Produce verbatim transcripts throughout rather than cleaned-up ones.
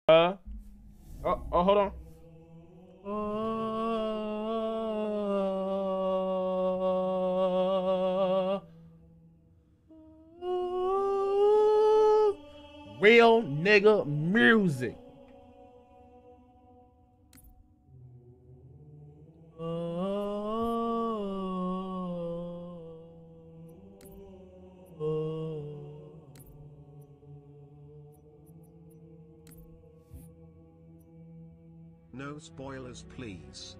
Uh, oh, oh, hold on. Uh, real nigga music. No spoilers, please.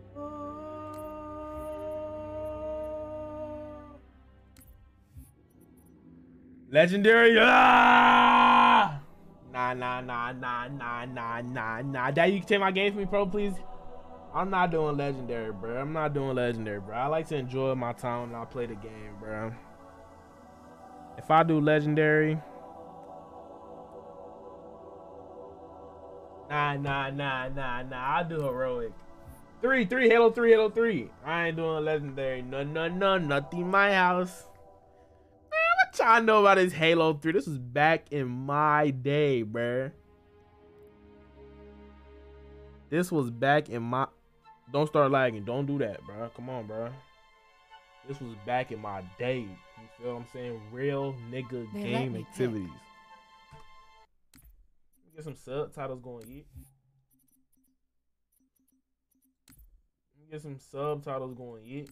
Legendary. Ah! Nah, nah, nah, nah, nah, nah, nah, nah. Dad, you can take my game for me, bro, please. I'm not doing legendary, bro. I'm not doing legendary, bro. I like to enjoy my time when I play the game, bro. If I do legendary, nah, nah, nah, nah, nah. I do heroic. Three, three, Halo three, Halo three. I ain't doing legendary. No, no, no, nothing in my house. Man, what y'all know about this Halo three? This was back in my day, bro. This was back in my... Don't start lagging. Don't do that, bro. Come on, bro. This was back in my day. You feel what I'm saying? Real nigga They game activities. Get some subtitles going, yeah. Get some subtitles going, yeah.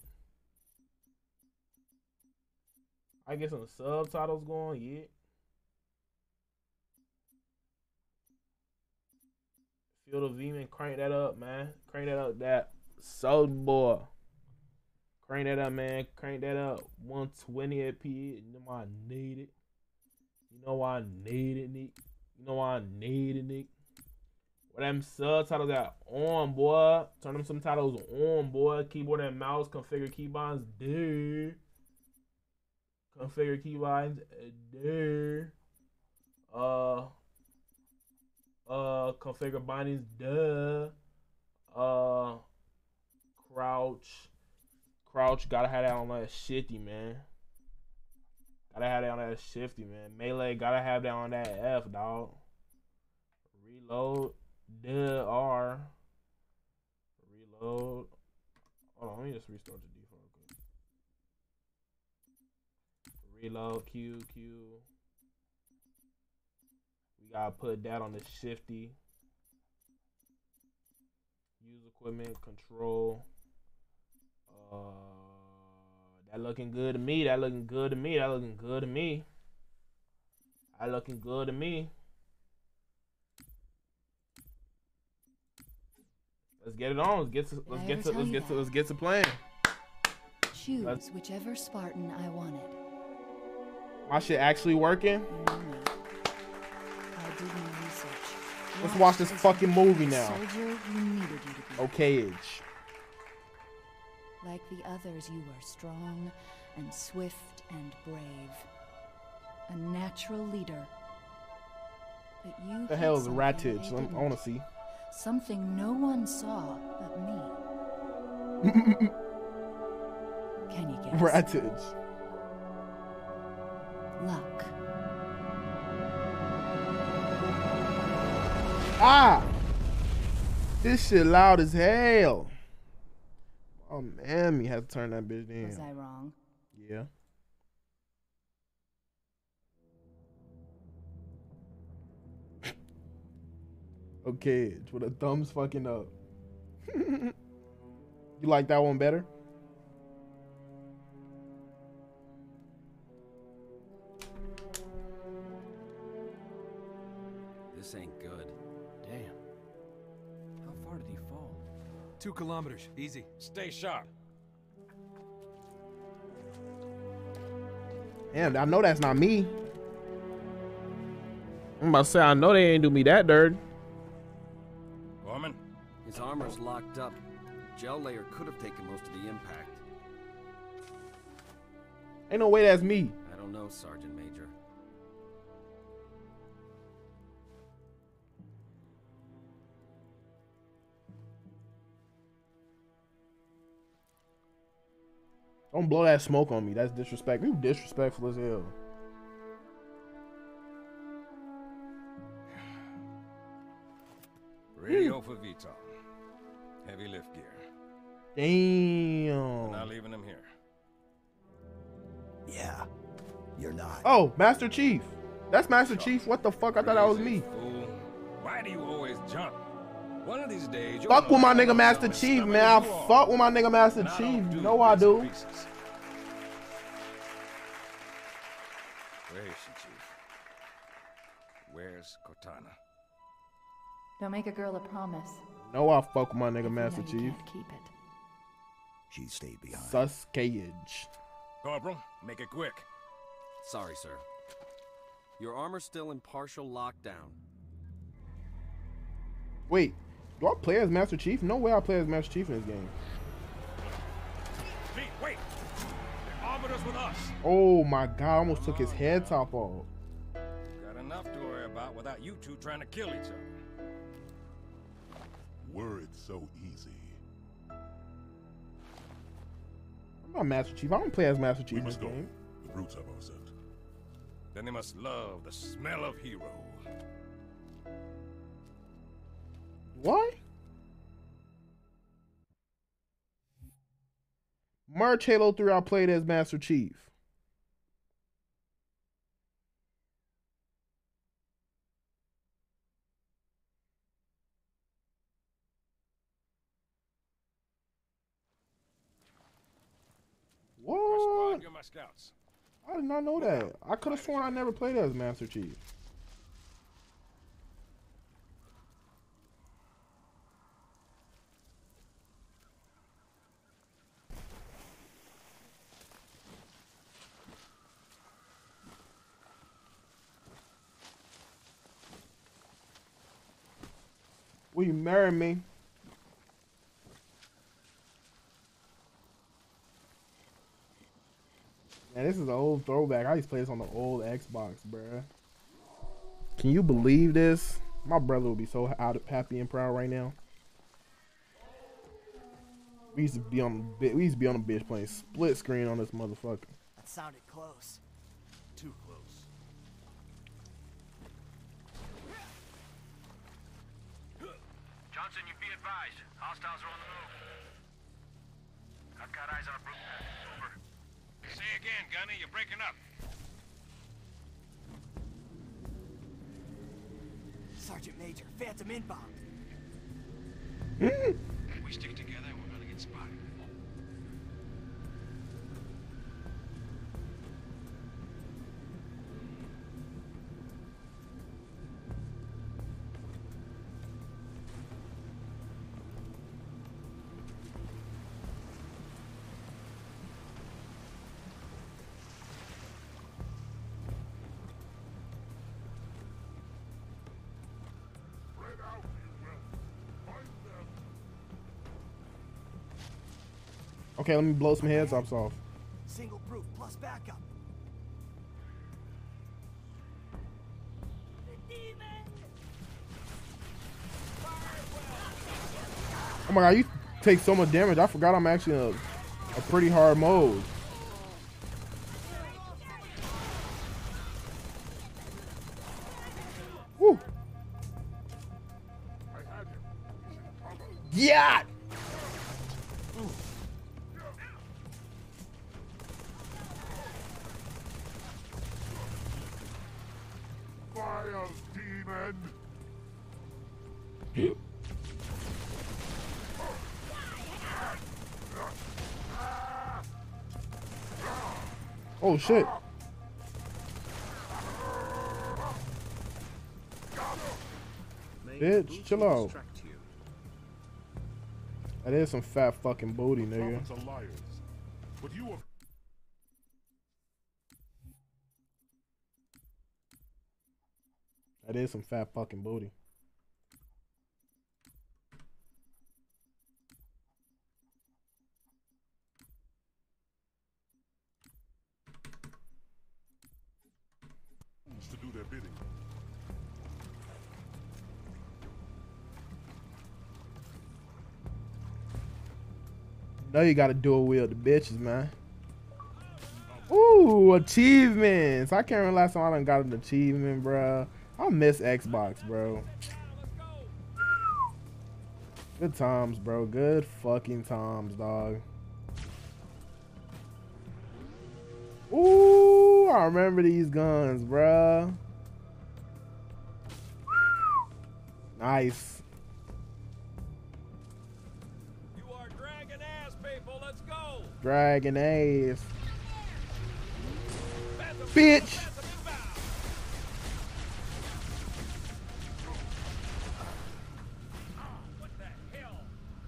I get some subtitles going, yeah. Feel the V, man. Crank that up, man. Crank that up, that Soulja Boy. Crank that up, man. Crank that up. one twenty F P S. You know why I need it. You know why I need it, Nick. You know why I need it, Nick. What them subtitles got on, boy. Turn them subtitles on, boy. Keyboard and mouse. Configure keybinds there. Configure keybinds there. Uh, uh, configure bindings, duh. Uh, crouch, crouch. Gotta have that on that shifty, man. Gotta have that on that shifty, man. Melee. Gotta have that on that F, dog. Reload. Duh, R. Reload. Hold on, let me just restart the default real quick. Reload, Q, Q. We gotta put that on the shifty. Use equipment, control. Uh, that looking good to me. That looking good to me. That looking good to me. That looking good to me. Let's get it on. Let's get to let's get to let's get to let's get to playing. Choose let's, whichever Spartan I wanted. My shit actually working. I did my research. Let's watch this fucking movie now. Soldier who needed you to be. Okay, age. Like the others, you were strong and swift and brave. A natural leader. But you The hell is a Rattage? I want to see. Something no one saw but me. Can you guess? Rattage. Luck. Ah! This shit loud as hell. Oh man, you have to turn that bitch down. Was I wrong? Yeah. Okay, with a thumbs fucking up. You like that one better? This ain't good. Damn. How far did he fall? Two kilometers. Easy. Stay sharp. Damn, I know that's not me. I'm about to say, I know they ain't do me that dirt. Gorman? His armor's locked up. Gel layer could have taken most of the impact. Ain't no way that's me. I don't know, Sergeant Major. Don't blow that smoke on me. That's disrespect. You disrespectful as hell. Radio for Vital. Heavy lift gear. Damn. We're not leaving him here. Yeah, you're not. Oh, Master Chief. That's Master Chief. What the fuck? I thought that was Crazy me. Fool. Why do you always jump? One of these days, you're Fuck with my gonna nigga find Master yourself as Chief, stubborn man. as I you are. fuck with my nigga Master And I Chief. don't You do know I bits and do. pieces. Where is she, Chief? Where's Cortana? Don't make a girl a promise. No, I fuck with my if nigga you Master know you Chief. can't keep it. She stayed behind. Suscage. Corporal, make it quick. Sorry, sir. Your armor's still in partial lockdown. Wait, do I play as Master Chief? No way I play as Master Chief in this game. Pete, wait! They armored us with us. Oh my god, I almost took his head top off. Got enough to worry about without you two trying to kill each other. Were it so easy. I'm not Master Chief. I don't play as Master Chief We in this must go. game. The brutes have our scent. Then they must love the smell of hero. What? March Halo three, I played as Master Chief. First What? squad, you're my scouts. I did not know that. I could have sworn I never played as Master Chief. Will you marry me? Man, this is an old throwback. I used to play this on the old Xbox, bruh. Can you believe this? My brother would be so out, happy and proud right now. We used to be on the we used to be on the bitch playing split screen on this motherfucker. That sounded close. Too close. Johnson, you be advised. Hostiles are on the move. I've got eyes on a brute. Over. Say again, Gunny, you're breaking up. Sergeant Major, Phantom inbound. If we stick together, we're gonna get spotted. Okay, let me blow some heads off off. Single brute plus backup. Oh my god, you take so much damage. I forgot I'm actually in a, a pretty hard mode. Woo. Yeah. Fire, demon! Oh shit. Bitch, chill out. That is some fat fucking booty, nigga. Prophets are liars. But you are That is some fat fucking booty. to do their bidding. Know you gotta do it with the bitches, man. Ooh, achievements. I can't remember last time I done got an achievement, bro. I miss Xbox, bro. Good times, bro. Good fucking times, dog. Ooh, I remember these guns, bruh. Nice. You are dragging ass, people. Let's go. Dragon ass. Bitch. What the hell?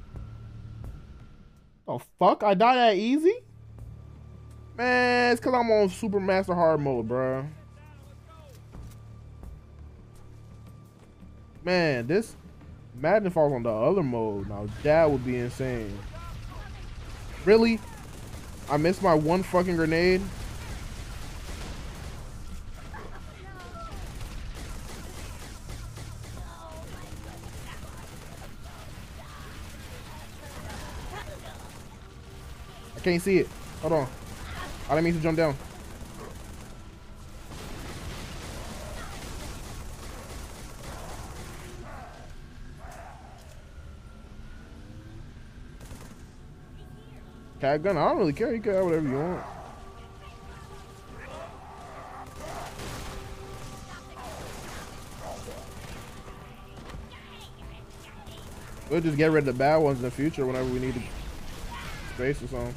Oh fuck, I died that easy? Man, it's cause I'm on Super Master Hard mode, bro. Man, this imagine if I was on the other mode. Now that would be insane. Really? I missed my one fucking grenade. I can't see it. Hold on. I didn't mean to jump down. Cat gun, I don't really care. You can have whatever you want. We'll just get rid of the bad ones in the future whenever we need to space or something.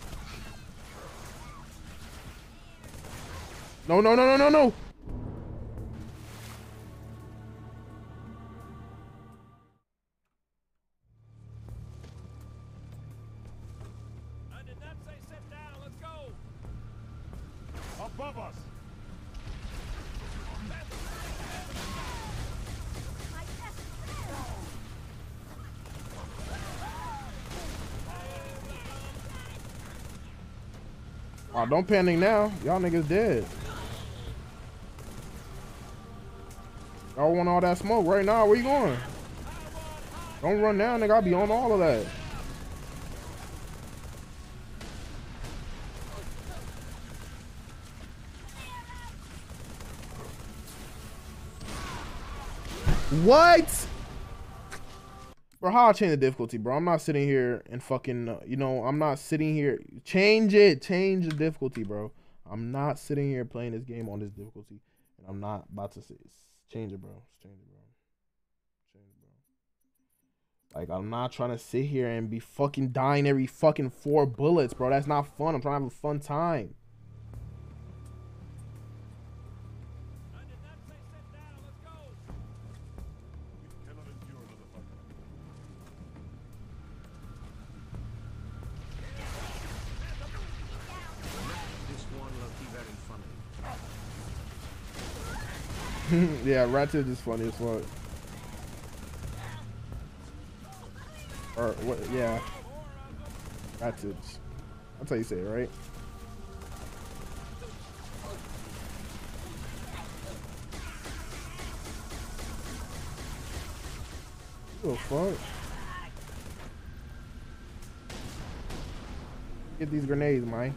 No, no, no, no, no, no. I did not say sit down. Let's go. Above us! Oh, don't panic now. Y'all niggas dead. Y'all want all that smoke right now? Where you going? Don't run down, nigga. I'll be on all of that. What? Bro, how I change the difficulty, bro? I'm not sitting here and fucking, uh, you know, I'm not sitting here. Change it. Change the difficulty, bro. I'm not sitting here playing this game on this difficulty. And I'm not about to say, change it, bro. Change it, bro. Change it, bro. Like, I'm not trying to sit here and be fucking dying every fucking four bullets, bro. That's not fun. I'm trying to have a fun time. I did not say sit down. Let's go. We cannot endure another fight. This one looked very funny. Yeah, Ratchet is funny as fuck. Or what? Yeah, Ratchet. That's how you say it, right? What the fuck? Get these grenades, man.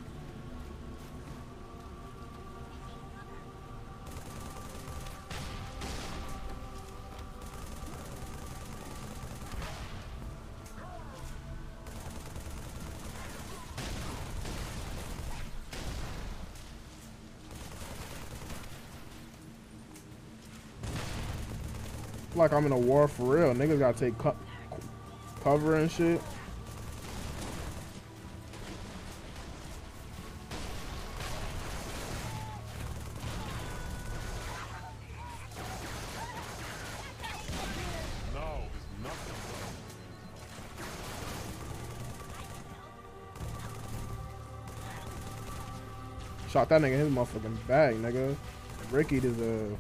Like I'm in a war for real. Niggas gotta take co cover and shit. Now is nothing. Shot that nigga in his motherfucking bag, nigga. Ricky deserve.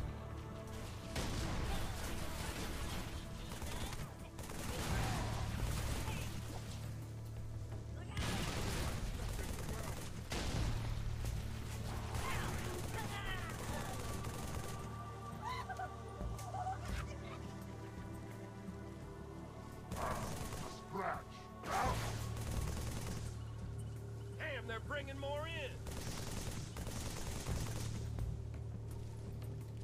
Damn, they're bringing more in.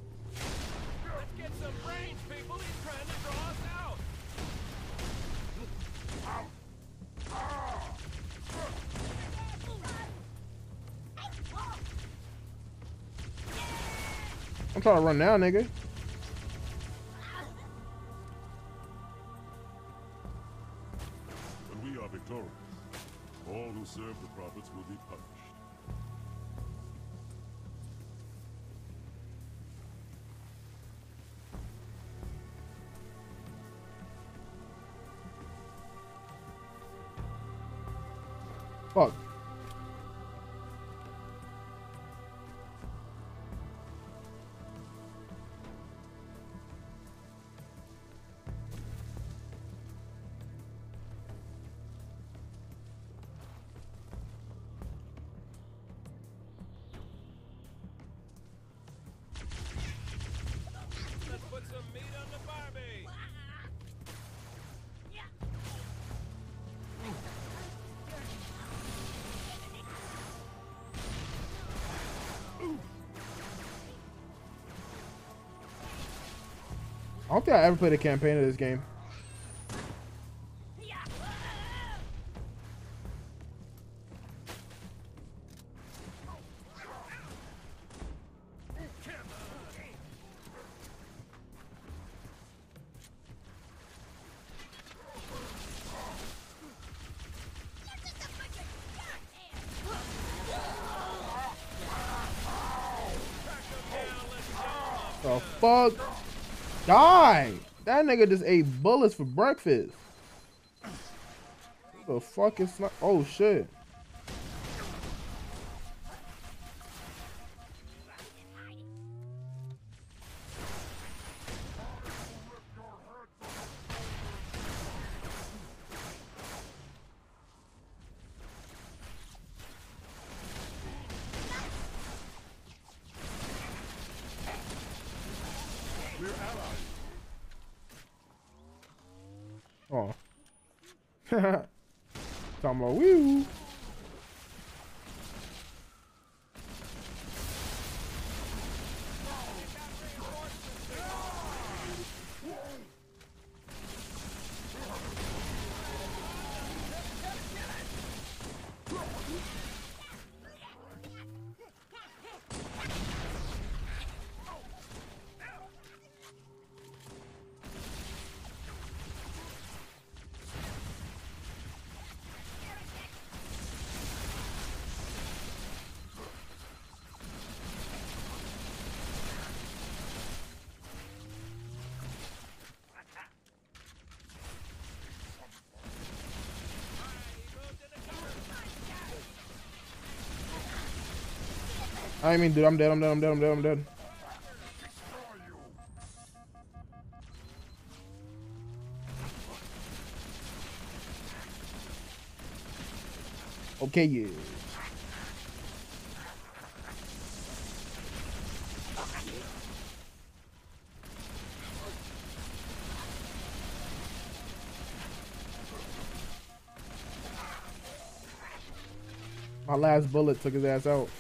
Let's get some brains, people. He's trying to draw us out. I'm trying to run now, nigga. When we are victorious, all who serve the prophets will be punished. Fuck. Let's put some meat on the Barbie. I don't think I ever played a campaign of this game. The fuck? Die! That nigga just ate bullets for breakfast. The fuck is not? Oh shit! Oh. Talking about woo. I mean, dude, I'm dead, I'm dead, I'm dead, I'm dead, I'm dead. Okay, yeah. My last bullet took his ass out.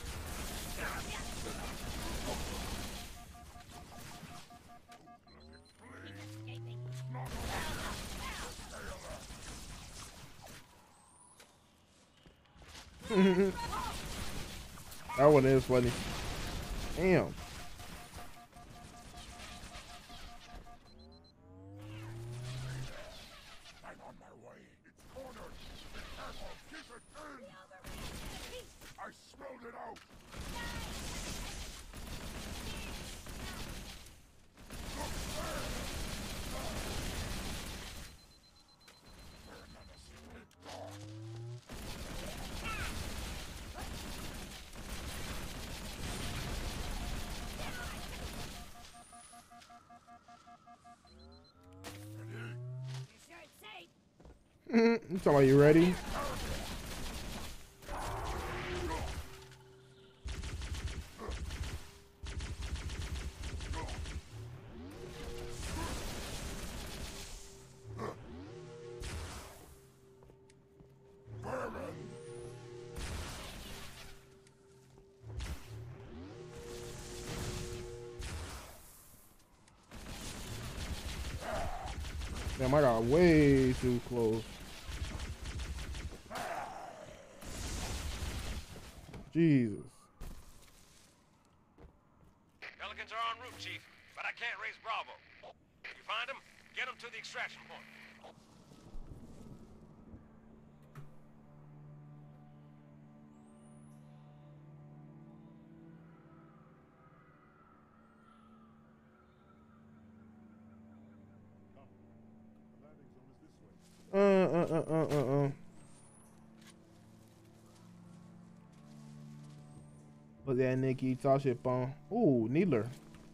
That one is funny. Damn. I'm on my way. It's cornered. Be careful. Keep it in. I smelled it out. You talking about you ready? Damn, I got way too close. Jesus. Pelicans are en route. Chief, but I can't raise Bravo. You find him, get him to the extraction point. Uh, uh, uh, uh, uh, uh. What's that, Nikki? Talk shit on. Ooh, Needler.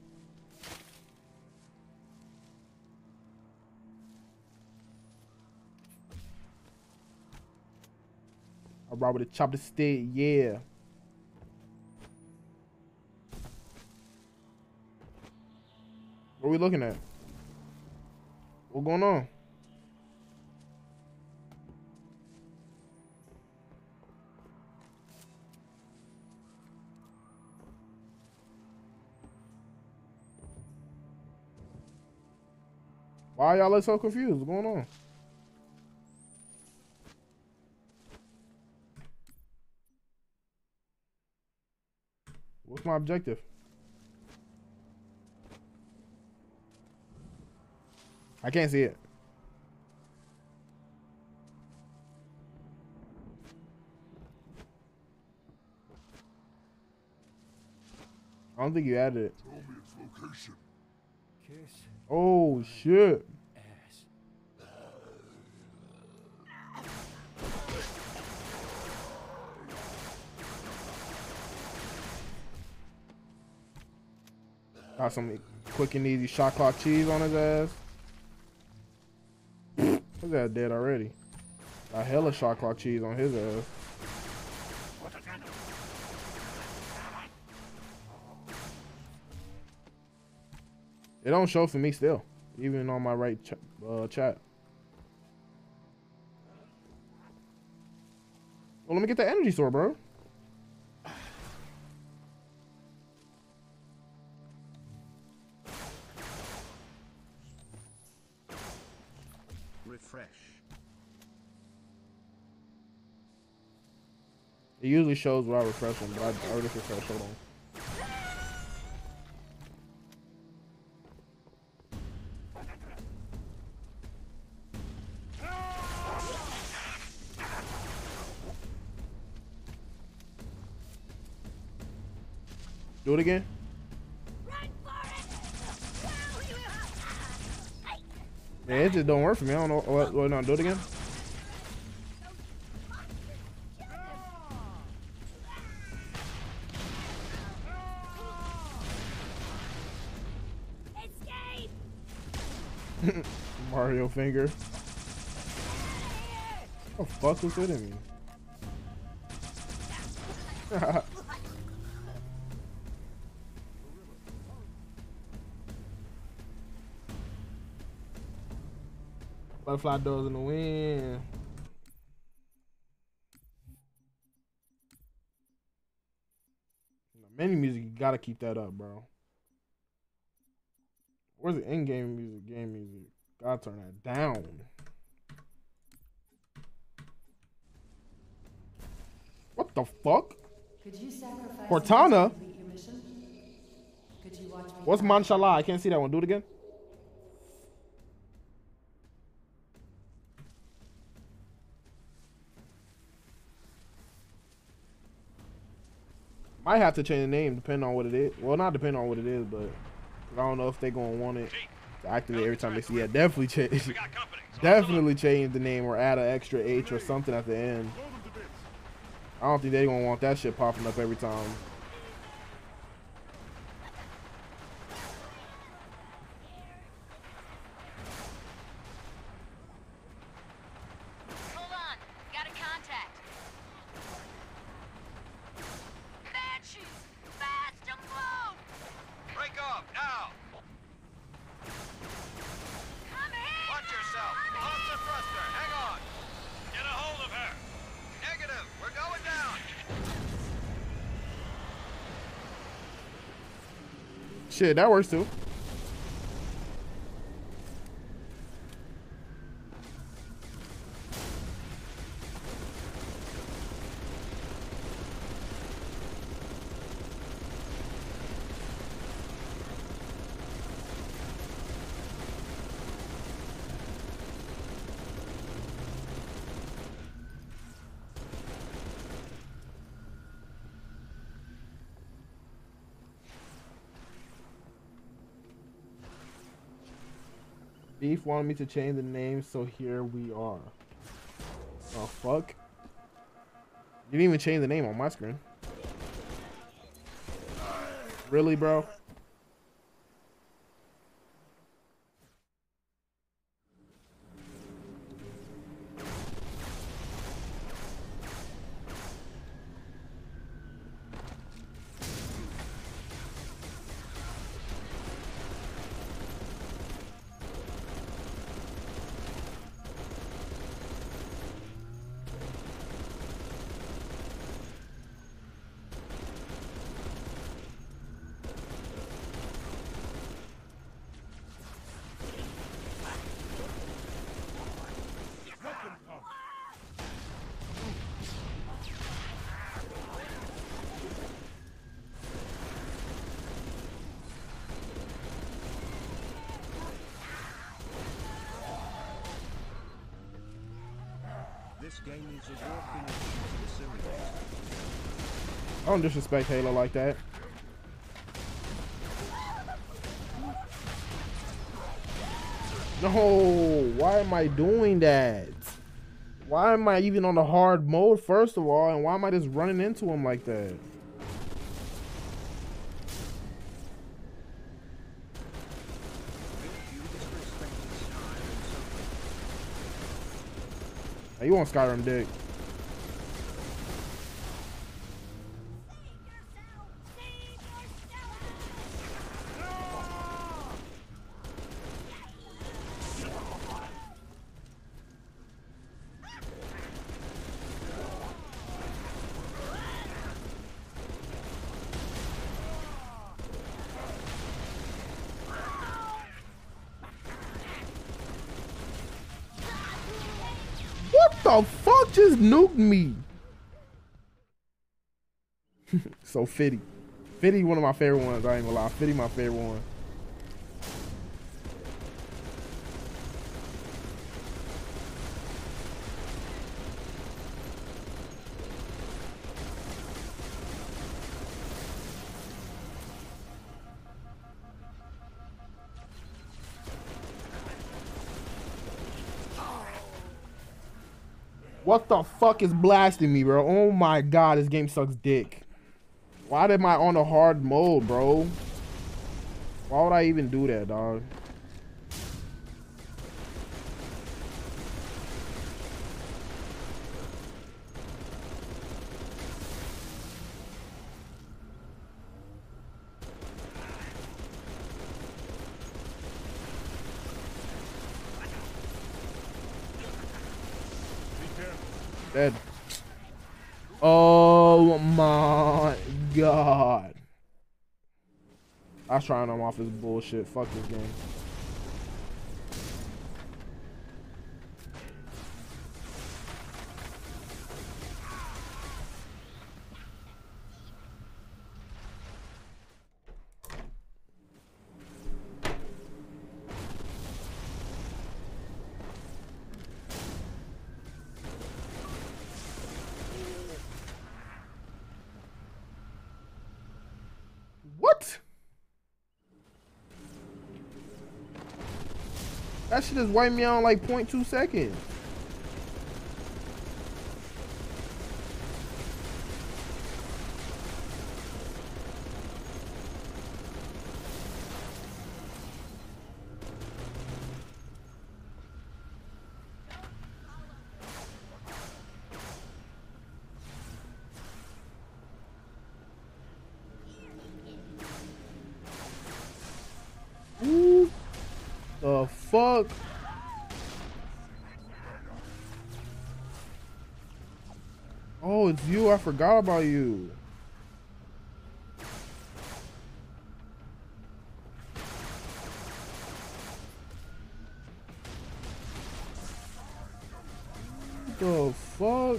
I robbed with a chopper stick, yeah. What are we looking at? What going on? Why y'all look so confused? What's going on? What's my objective? I can't see it. I don't think you added it. Tell me its location. Kiss Oh shit. ass. Got some quick and easy shot clock cheese on his ass. His ass dead already. Got hella shot clock cheese on his ass. It don't show for me still, even on my right ch uh, chat. Well, let me get the energy sword, bro. Refresh. It usually shows where I refresh them, but I, I already refreshed. Hold on. Do it again. Man, it just don't work for me. I don't know what. What? No, do it again. Mario finger. What the fuck was hitting me? Butterfly doors in the wind. Menu music, you gotta keep that up, bro. Where's the in-game music, game music? Gotta turn that down. What the fuck? Could you sacrifice Cortana? me to complete your mission? Could you watch me What's die? Manshallah? I can't see that one. Do it again. Might have to change the name depending on what it is. Well, not depending on what it is, but I don't know if they're gonna want it to activate every time they see it. Definitely change. We got company. So Definitely change the name or add an extra H or something at the end. Blow them to bits. I don't think they're gonna want that shit popping up every time. Hold on, got a contact. Banshees, fast and low. break off now. Come here. Watch yourself. I'm Pump here. the thruster. Hang on. Get a hold of her. Negative. We're going down. Shit, that works too. Beef wanted me to change the name, so here we are. Oh, fuck. You didn't even change the name on my screen. Really, bro? This game is a walking simulator. I don't disrespect Halo like that. No, why am I doing that? Why am I even on the hard mode, first of all, and why am I just running into him like that? Hey, you want Skyrim dick? What the fuck just nuked me? So Fitty. Fitty one of my favorite ones, I ain't gonna lie. Fitty my favorite one. What the fuck is blasting me, bro? Oh my god, this game sucks dick. Why am I on a hard mode, bro? Why would I even do that, dog? Dead. Oh my god. I was trying him off this bullshit. Fuck this game. What? That shit just wiped me out in like zero point two seconds. Ooh, the fuck? Oh, it's you. I forgot about you. What the fuck?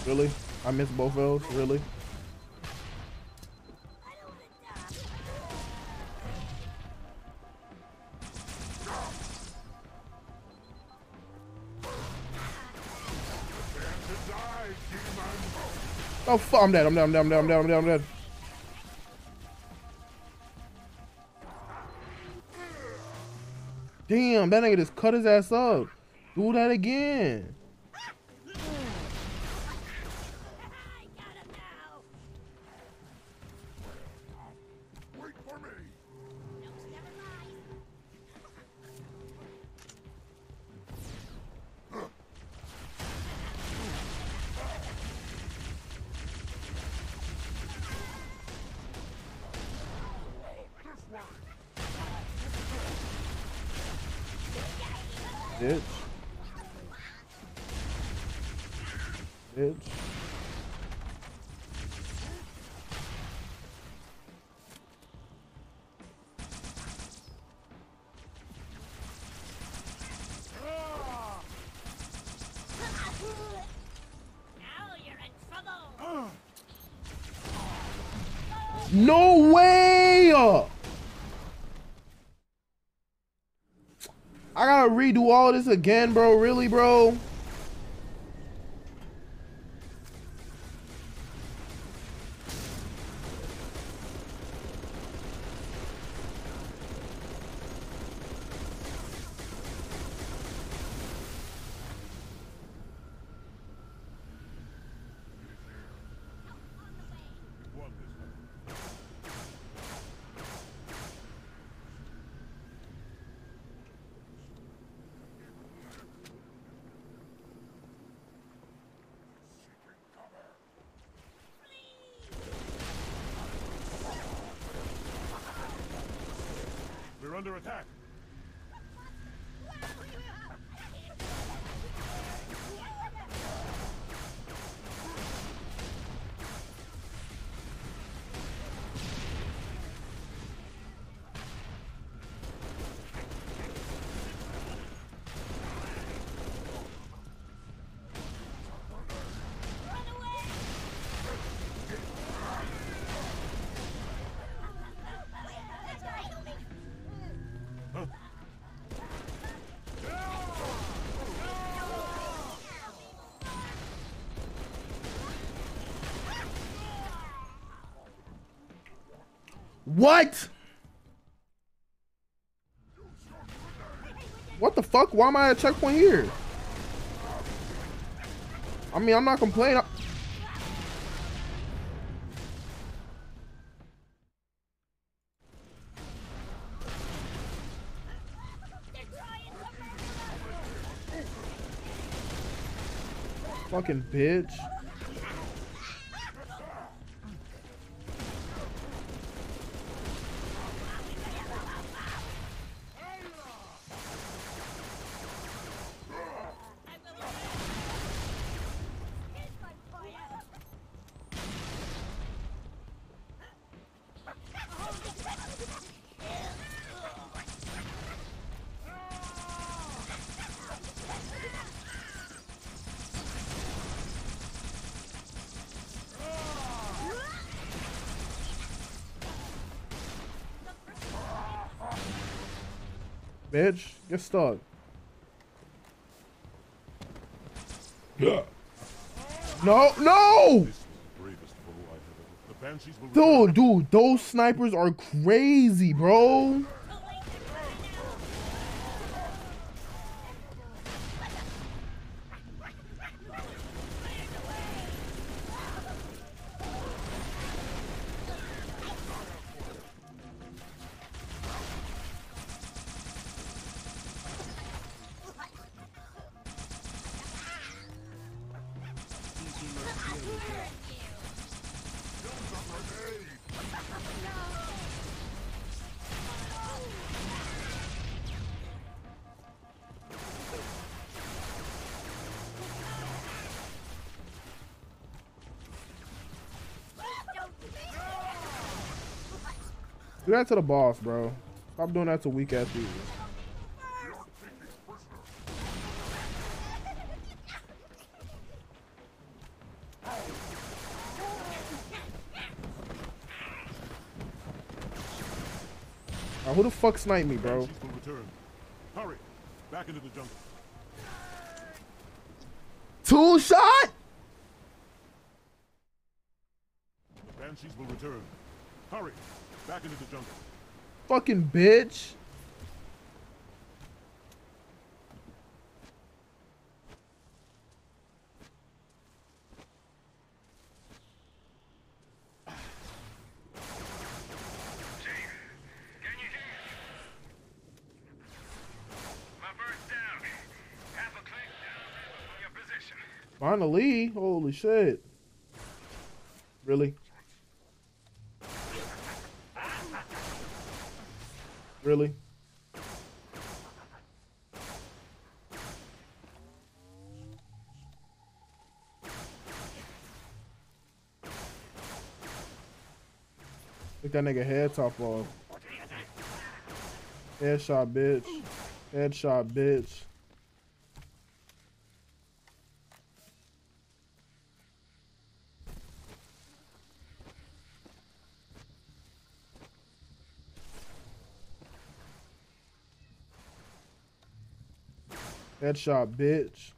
Really? I missed both of those? Really? Oh fuck, I'm dead, I'm dead, I'm dead, I'm dead, I'm dead, I'm dead, I'm dead. Damn, that nigga just cut his ass up. Do that again. Wait for me. Bitch. Bitch. No way! I gotta redo all this again, bro. Really, bro? We're under attack. What? What the fuck? Why am I at a checkpoint here? I mean, I'm not complaining. I Fucking bitch. Bitch, get stuck. Yeah. No, no! Dude, dude, those snipers are crazy, bro. Do that to the boss, bro. Stop doing that to weak ass people. Now, who the fuck sniped me, bro? Banshees will return. Hurry, back into the jungle. Two shot? The Banshees will return. Hurry, back into the jungle. Fucking bitch. Finally, holy shit. Really? Really? Took that nigga head top off. Headshot, bitch. Headshot, bitch. Headshot, bitch.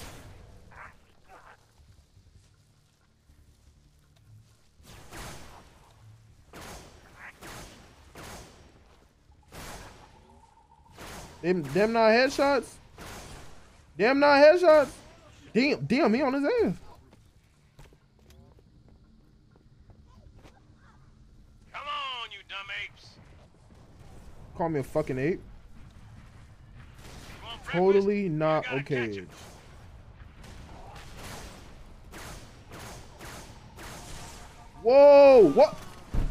Them, them not headshots? Them not headshots? Damn, damn, he on his ass. Come on, you dumb apes. Call me a fucking ape. You want breakfast? Totally You not gotta catch okay. it. Whoa, what?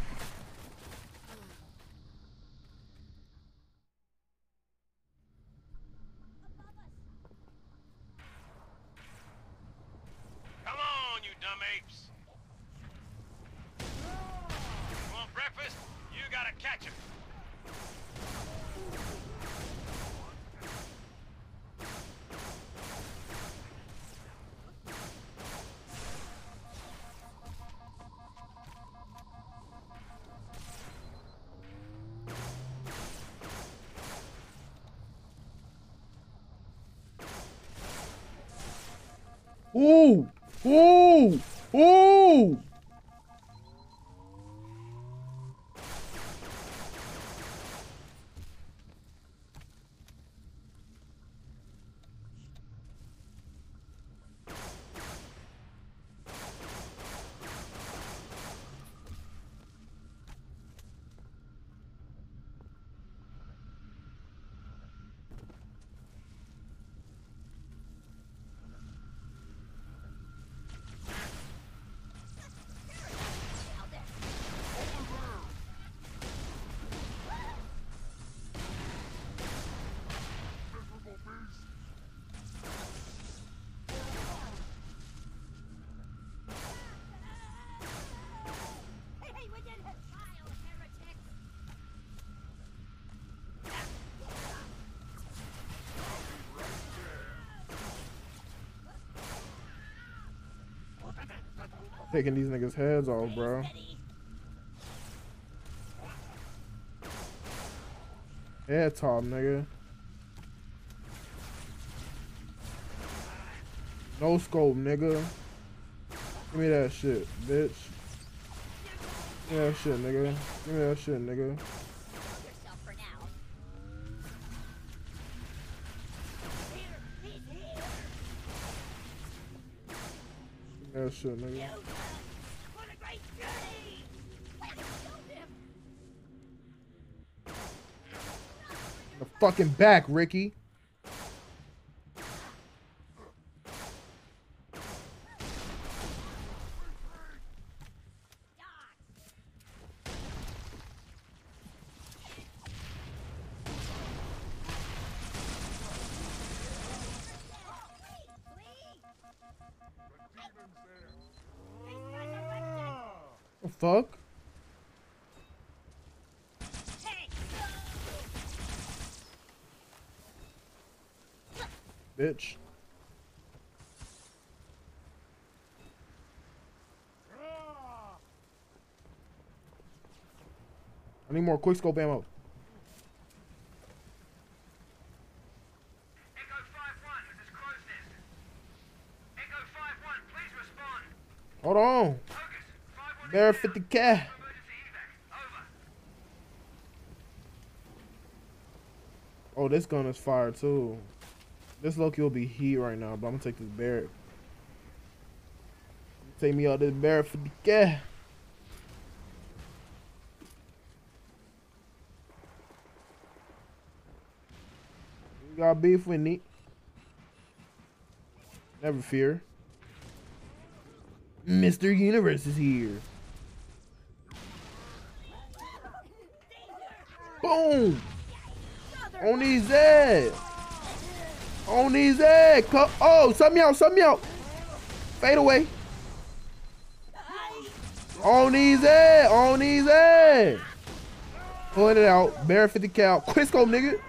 Come on, you dumb apes. You want breakfast? You gotta catch it. Ooh, ooh, ooh. Taking these niggas' heads off, bro. Head top, nigga. No scope, nigga. Give me that shit, bitch. Give me that shit, nigga. Give me that shit, nigga. Give me that shit, nigga. The fucking back, Ricky. The fuck? Bitch. I need more quickscope ammo. Bear fifty K. Oh, this gun is fire too. This Loki will be heat right now, but I'm gonna take this Barrett. Take me out this Barrett fifty K. You got beef with me. Never fear. Mister Universe is here. Boom! On his head. On his head. Oh, sub me out, sub me out. Fade away. On his head. On his head. Pulling it out. Bear fifty cal. Quisco, nigga.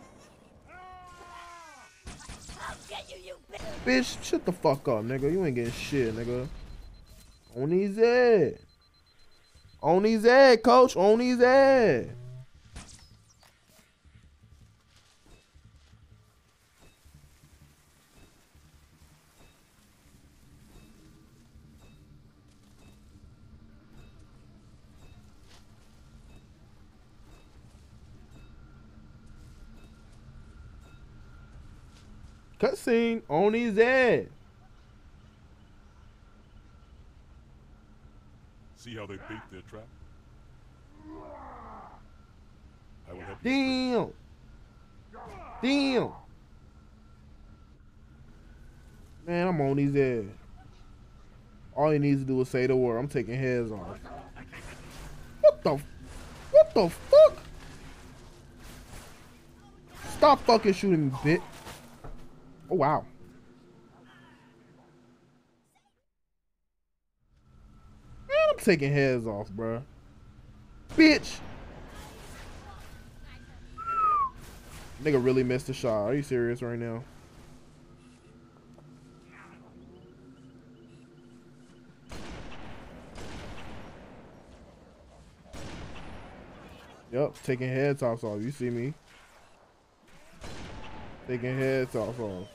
Bitch, shut the fuck up, nigga. You ain't getting shit, nigga. On his head. On his head, coach. On his head. Cutscene on his head. See how they bait their trap? I will help you. Damn. Damn. Man, I'm on his head. All he needs to do is say the word. I'm taking heads off. What the? What the fuck? Stop fucking shooting me, bitch. Oh, wow. Man, I'm taking heads off, bro. Bitch. Nigga really missed the shot. Are you serious right now? Yep, taking head tops off. You see me. Taking head tops off.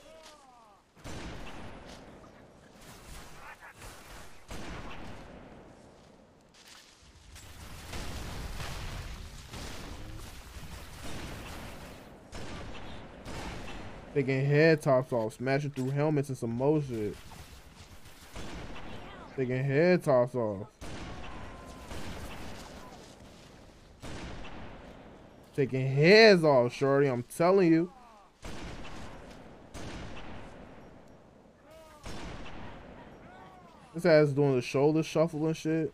Taking head tops off, smashing through helmets and some more shit. Taking head tops off. Taking heads off, shorty. I'm telling you. This ass doing the shoulder shuffle and shit.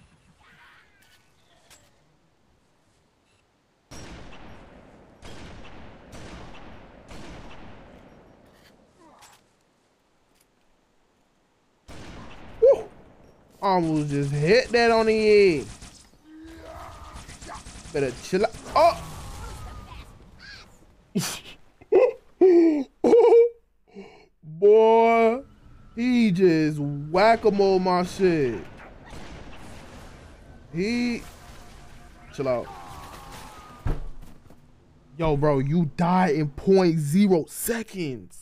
Woo! Almost just hit that on the head. Better chill out. Oh! Boy, he just whack-a-mole my shit. He chill out. Yo, bro, you died in point zero seconds.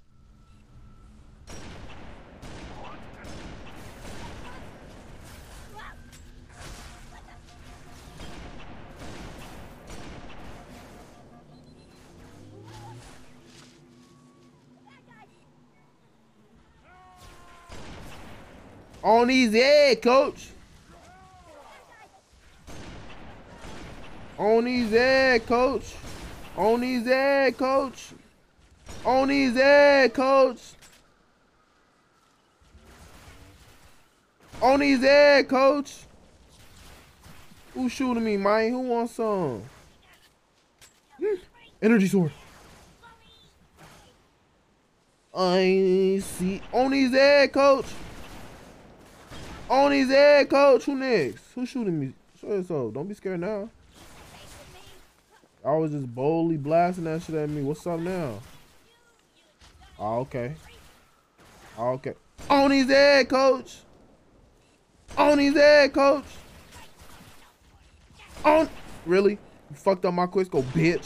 On his head, coach. On his head, coach. On his head, coach. On his head, coach. On his head, coach. Who's shooting me, man? Who wants some? Energy sword. I see. On his head, coach. On his head, coach. Who next? Who's shooting me? Show yourself. Don't be scared now. I was just boldly blasting that shit at me. What's up now? Oh, okay. Oh, okay. On his head, coach. On his head, coach. On. Really? You fucked up my Quisco, bitch.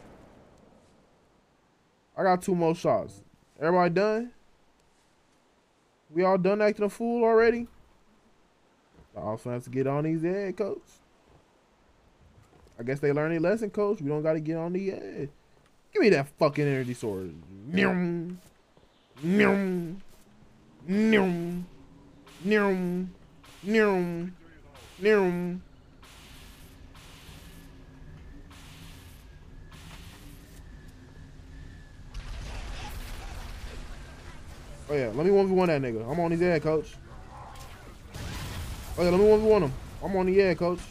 I got two more shots. Everybody done? We all done acting a fool already? I also have to get on these head, coach. I guess they learned a lesson, coach. We don't got to get on the edge. Give me that fucking energy sword. Nyum. Nyum. Nyum. Nyum. Nyum. Nyum. Oh yeah, let me one v one that nigga. I'm on his head, coach. Oh yeah, let me one v one him. I'm on the head, coach.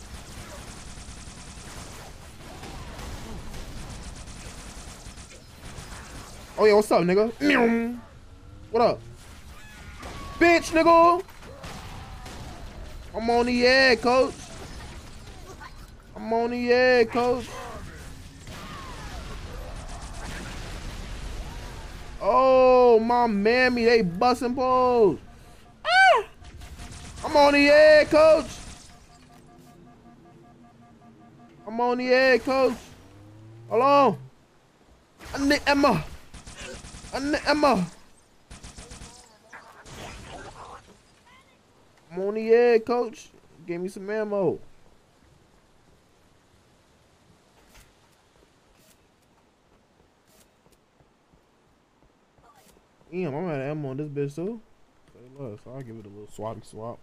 Oh yeah, what's up, nigga? What up? Bitch, nigga! I'm on the head, coach. I'm on the head, coach. Oh, my mammy, they busting balls. Ah! I'm on the head, coach. I'm on the head, coach. Hold on. I need Emma. I need Emma. I'm on the head, coach. Give me some ammo. Damn, I'm out of ammo on this bitch too. Say less, so I'll give it a little swatty swap.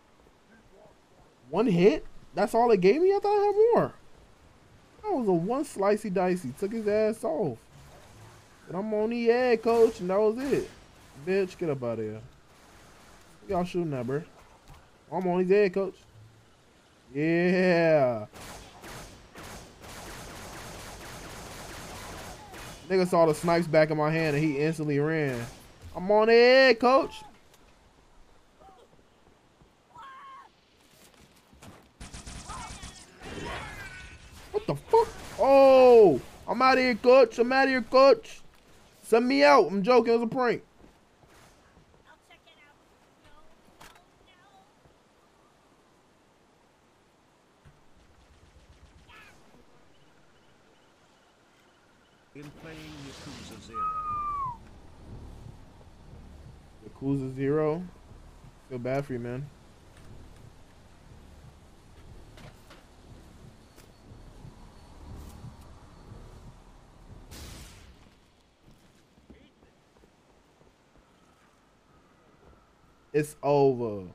One hit? That's all it gave me? I thought I had more. That was a one slicey dicey. Took his ass off. But I'm on the head, coach, and that was it. Bitch, get up out of here. Y'all shooting that, bro. I'm on his head, coach. Yeah. Nigga saw the snipes back in my hand and he instantly ran. I'm on the head, coach. What the fuck? Oh, I'm out of here, coach. I'm out of here, coach. Send me out. I'm joking. It was a prank. I'll check it out. No, no, no. In playing Yakuza Zero. Yakuza Zero. Feel bad for you, man. It's over.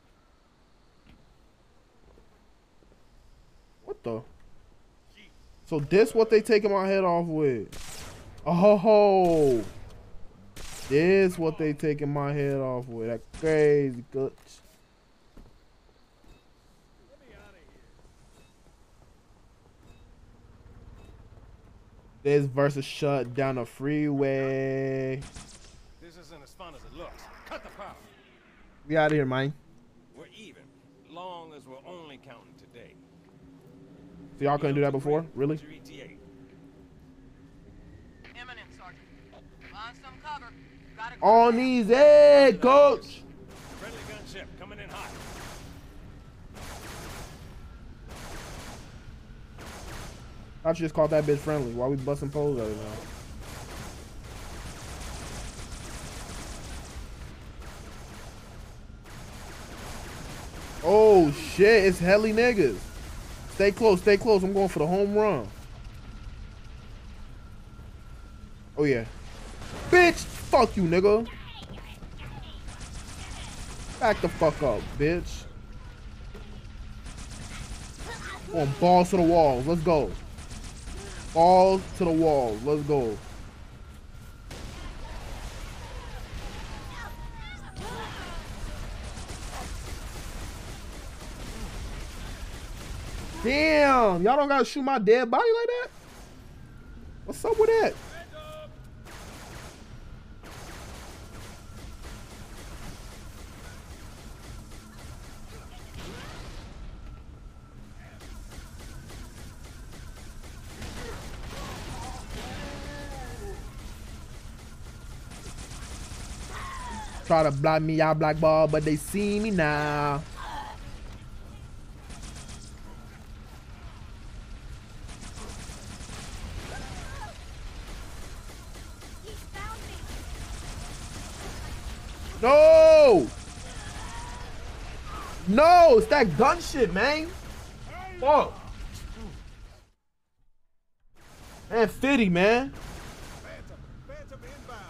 What the? So this what they taking my head off with? Oh, this what they taking my head off with? That crazy guts. This versus shut down the freeway. This isn't as fun as it looks. Cut the power. We out of here, man. We're even, long as we're only counting today. So y'all couldn't do that before? Really? What's your E T A? Imminent, Sergeant. Find some cover. Gotta go. On these head, coach. Friendly gunship coming in hot. I just called that bitch friendly. Why we busting poles out of now? Oh shit, it's helly niggas. Stay close, stay close. I'm going for the home run. Oh yeah. Bitch, fuck you, nigga. Back the fuck up, bitch. Come on, balls to the walls. Let's go. Balls to the walls. Let's go. Damn, y'all don't gotta shoot my dead body like that? What's up with that? Try to block me out, black ball, but they see me now. No! No, it's that gun shit, man. Fuck. Man, fifty, man. Phantom, Phantom inbound.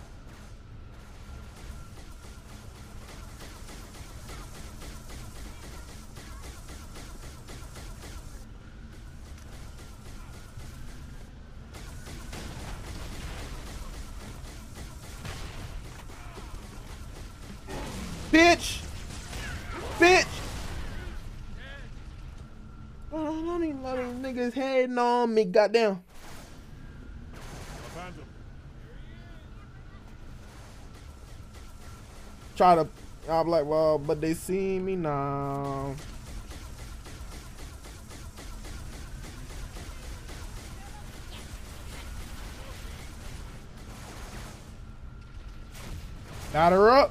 Bitch. Bitch. Oh, don't even let these niggas hating on me, goddamn. Phantom. Try to, I'm like, well, but they see me now. Got her up.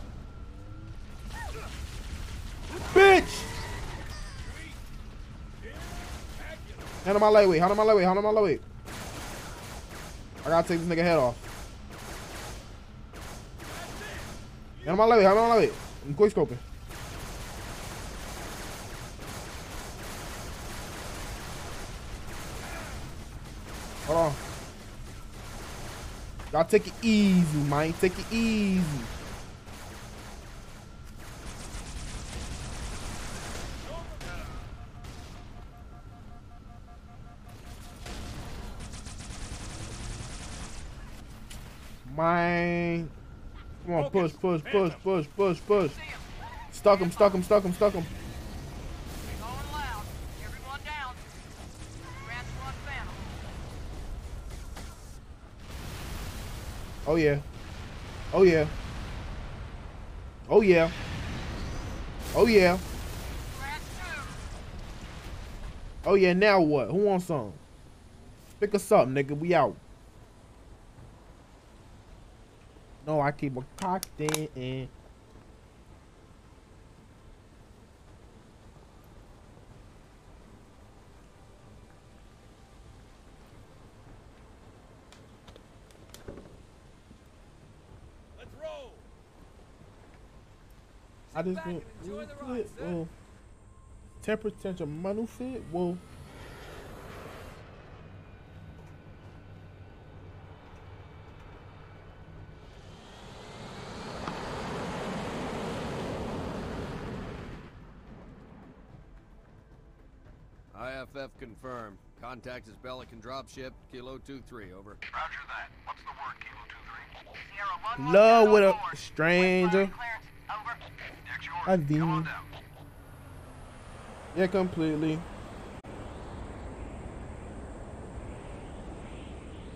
Bitch! Hand on my lightweight, hand on my lightweight, hand on my lightweight. I gotta take this nigga head off. Hand on my lightweight, hand on my lightweight. I'm quick scoping. Hold on. Y'all take it easy, man. Take it easy. Man. Come on, push, push, push, push, push, push. Stuck him, stuck him, stuck him, stuck him. Going loud. Everyone down. Grand Squad Phantom. Oh yeah. Oh yeah. Oh yeah. Oh yeah. Grand two. Oh yeah, now what? Who wants some? Pick us up, nigga. We out. No, I keep a cocked in. Let's roll. I just went. Well, ten percent of money fit. Well. I F F confirmed. Contact is Pelican dropship, Kilo two three, over. Roger that. What's the word, Kilo two three? Sierra one one Love with a board. stranger. Clearance. Over. Deck's yours. I Come mean, on down. yeah, completely.